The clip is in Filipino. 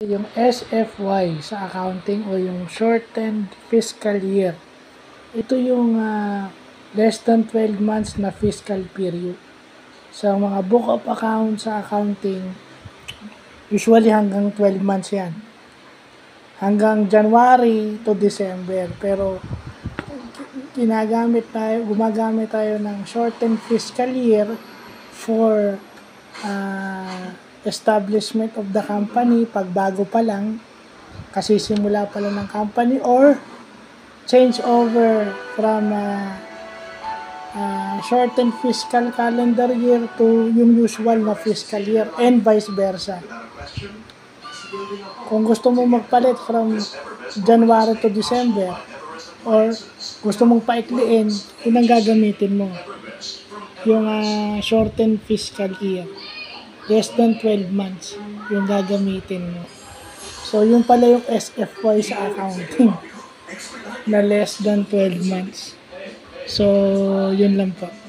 Yung SFY sa accounting o yung shortened fiscal year. Ito yung less than 12 months na fiscal period. Sa mga book of account sa accounting, usually hanggang 12 months yan. Hanggang January to December. Pero gumagamit tayo ng shortened fiscal year for establishment of the company, pag bago pa lang, kasi simula pa lang ng company, or change over from shortened fiscal calendar year to yung usual na fiscal year, and vice versa. Kung gusto mo magpalit from January to December, or gusto mong paikliin, yun ang gagamitin mo. Yung shortened fiscal year. Less than 12 months yung gagamitin mo. So, yun pala yung SFY sa accounting na less than 12 months. So, yun lang po.